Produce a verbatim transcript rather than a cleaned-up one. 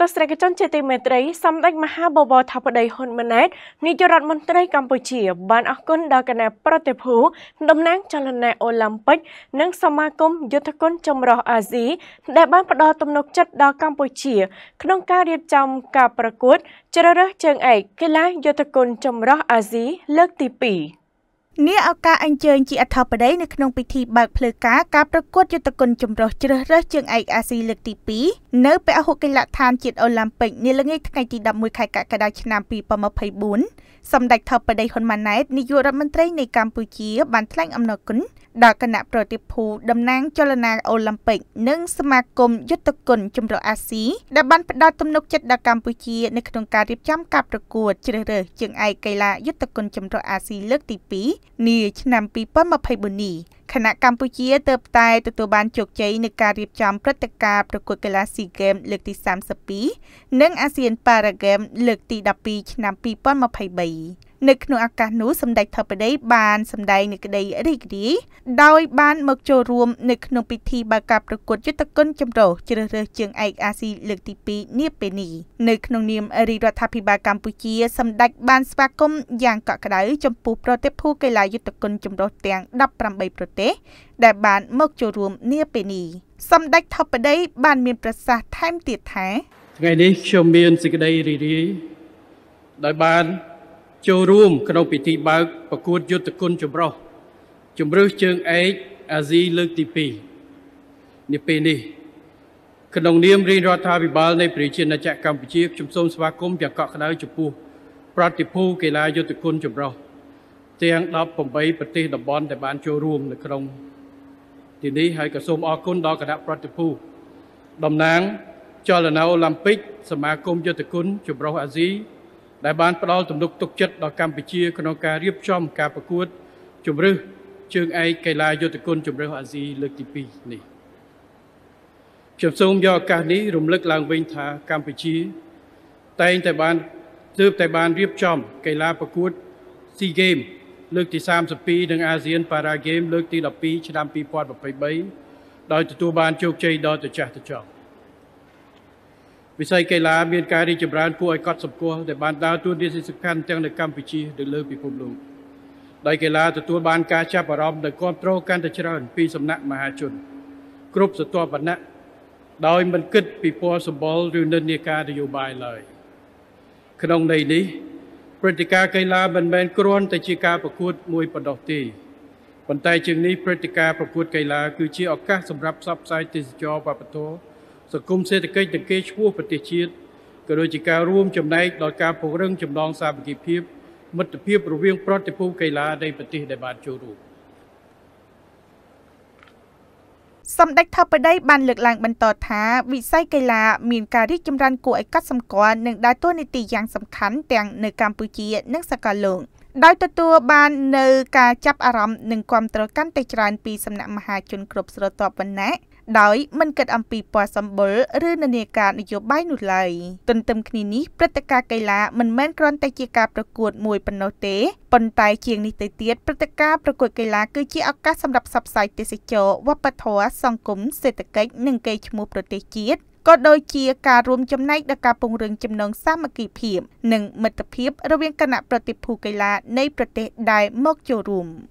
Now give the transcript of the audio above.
តស្រីកជនជាទីមេត្រីសម្ដេចមហាបវរថាបតីហ៊ុនម៉ាណែតនាយករដ្ឋមន្ត្រីកម្ពុជាបានអរគុណដល់គណៈប្រតិភូតំណាងចលនាអូឡ িম্প ិកនិងសមាគមយុទ្ធជនចម្រុះអាស៊ីដែលបានផ្ដល់ទំនុកចិត្តដល់កម្ពុជាក្នុងការរៀបចំការប្រកួតជ្រើសរើសជើងឯកកីឡាយុទ្ធជនចម្រុះអាស៊ីលើកទីពីរនេះឱកាសអញ្ជើញជាអធិបតីនៅក្នុងពិធីបើកភ្លើការការប្រកួតយុទ្ធគុណចម្រុះជ្រើសរើសជើងឯកអាស៊ីលើកទីពីរនៅពហុកីឡដ្ឋានជាតិអូឡ িম্প ិកនាល្ងាចថ្ងៃទីដប់មួយខែកក្កដាឆ្នាំពីរពាន់ម្ភៃបួនសម្ដេចអធិបតីហ៊ុនម៉ាណែតនាយករដ្ឋមន្ត្រីនៃកម្ពុជាបានថ្លែងអំណរគុណដល់គណៈប្រតិភូតំណាងចលនាអូឡ িম্প ិកនិងសមាគមយុទ្ធគុណចម្រុះអាស៊ីដែលបានផ្ដល់ទំនុកចិត្តដល់កម្ពុជានៅក្នុងការរៀបចំការប្រកួតជ្រើសរើសជើងឯកកីឡាយុទ្ធគុណចម្រុះអាស៊ីលើកទីពីរនាឆ្នាំពីរពាន់ម្ភៃបួននេះខណៈកម្ពុជាទើបតែទទួលបានជោគជ័យនៅការរៀបចំព្រឹត្តិការណ៍ប្រកួតកីឡាស៊ីហ្គេមលើកទីសាមសិបពីរនិងអាស៊ានប៉ារ៉ាហ្គេមលើកទីដប់ពីរឆ្នាំពីរពាន់ម្ភៃបីនៅក្នុងឱកាសនោះសម្ដេចអធិបតីបានសម្ដែងនូវក្តីរីករាយដោយបានមកចូលរួមនៅក្នុងពិធីបើកការប្រកួតយុទ្ធគុណចម្រុះជ្រើសរើសជើងឯកអាស៊ីលើកទីពីរនាពេលនេះនៅក្នុងនាមរាជរដ្ឋាភិបាលកម្ពុជាសម្ដេចបានស្វាគមន៍យ៉ាងកក់ក្ដៅចំពោះប្រតិភូកីឡាយុទ្ធគុណចម្រុះទាំងដប់ប្រាំបីប្រទេសដែលបានមកចូលរួមនាពេលនេះសម្ដេចអធិបតីបានមានប្រសាសន៍ថែមទៀតថាថ្ងៃនេះខ្ញុំមានសេចក្តីរីករាយដោយបានចូលរួមក្នុងពិធីបើកប្រកួតយុទ្ធគុណចម្រុះជម្រើសជើងឯកអាស៊ីលើកទីពីរនាពេលនេះក្នុងនាមរាជរដ្ឋាភិបាលនៃប្រជាណាចក្រកម្ពុជាខ្ញុំសូមស្វាគមន៍យ៉ាងកក់ក្ដៅចំពោះប្រតិភូកីឡាយុទ្ធគុណចម្រុះទាំងដប់ប្រាំបីប្រទេសតំបន់ដែលបានចូលរួមនៅក្នុងទីនេះហើយក៏សូមអរគុណដល់គណៈប្រតិភូតំណាងចលនាអូឡ িম্প ិកសមាគមយុទ្ធគុណចម្រុះអាស៊ីដែលបានផ្ដល់ទំនុកទុកចិត្តដល់កម្ពុជាក្នុងការរៀបចំការប្រកួតជម្រើសជើងឯកកីឡាយុទ្ធគុណចម្រុះអាស៊ីលើកទីពីរនេះខ្ញុំសូមយកឱកាសនេះរំលឹកឡើងវិញថាកម្ពុជាតែងតែបានទើបតែបានរៀបចំកីឡាប្រកួតស៊ីហ្គេមលើកទីសាមសិបពីរនិងអាស៊ានប៉ារ៉ាហ្គេមលើកទីដប់ពីរឆ្នាំពីរពាន់ម្ភៃបីដោយទទួលបានជោគជ័យដ៏ត្រចះត្រចង់វិស័យកីឡាមានការរីកចម្រើនគួរឲ្យកត់សម្គាល់ដែលបានដើរតួនាទីសំខាន់ទាំងនៅកម្ពុជានិងលើពិភពលោកដោយកីឡាទទួលបានការចាប់អារម្មណ៍និងគាំទ្រកាន់តែច្រើនពីសំណាក់មហាជនគ្រប់ស្រទាប់វណ្ណៈដោយមិនគិតពីពណ៌សម្បុរឬនិន្នាការនយោបាយឡើយក្នុងន័យនេះព្រឹត្តិការណ៍កីឡាមិនមែនគ្រាន់តែជាការប្រកួតមួយប៉ុណ្ណោះទេប៉ុន្តែជាងនេះព្រឹត្តិការណ៍ប្រកួតកីឡាគឺជាឱកាសសម្រាប់ផ្សព្វផ្សាយទេសចរណ៍វប្បធម៌សង្គមសេដ្ឋកិច្ចនិងកេរ្តិ៍ឈ្មោះប្រទេសជាតិក៏ដូចជាការរួមចំណែកដល់ការពង្រឹងចំណងសាមគ្គីភាពមិត្តភាពរវាងប្រតិភូកីឡានៃប្រទេសដែលបានចូលរួមសម្ដេចអធិបតីបានលើកឡើងបន្តថាវិស័យកីឡាមានការរីកចម្រើនគួរឲ្យកត់សម្គាល់និងដើរតួនាទីយ៉ាងសំខាន់ទាំងនៅកម្ពុជានិងសកលលោកដោយទទួលបាននៅការចាប់អារម្មណ៍និងគាំទ្រកាន់តែច្រើនពីសំណាក់មហាជនគ្រប់ស្រទាប់វណ្ណៈដោយមិនគិតអំពីពណ៌សម្បុរឬនានាការនយោបាយនោះឡើយទន្ទឹមគ្នានេះព្រឹត្តិការណ៍កីឡាមិនមែនគ្រាន់តែជាការប្រកួតមួយប៉ុណ្ណោះទេប៉ុន្តែជាងនេះទៅទៀតព្រឹត្តិការណ៍ប្រកួតកីឡាគឺជាឱកាសសម្រាប់ផ្សព្វផ្សាយទេសចរណ៍វប្បធម៌សង្គមសេដ្ឋកិច្ចនិងកេរ្តិ៍ឈ្មោះប្រទេសជាតិក៏ដូចជាការរួមចំណែកដល់ការពង្រឹងចំណងសាមគ្គីភាពនិងមិត្តភាពរវាងគណៈប្រតិភូកីឡានៃប្រទេសដែលមកចូលរួម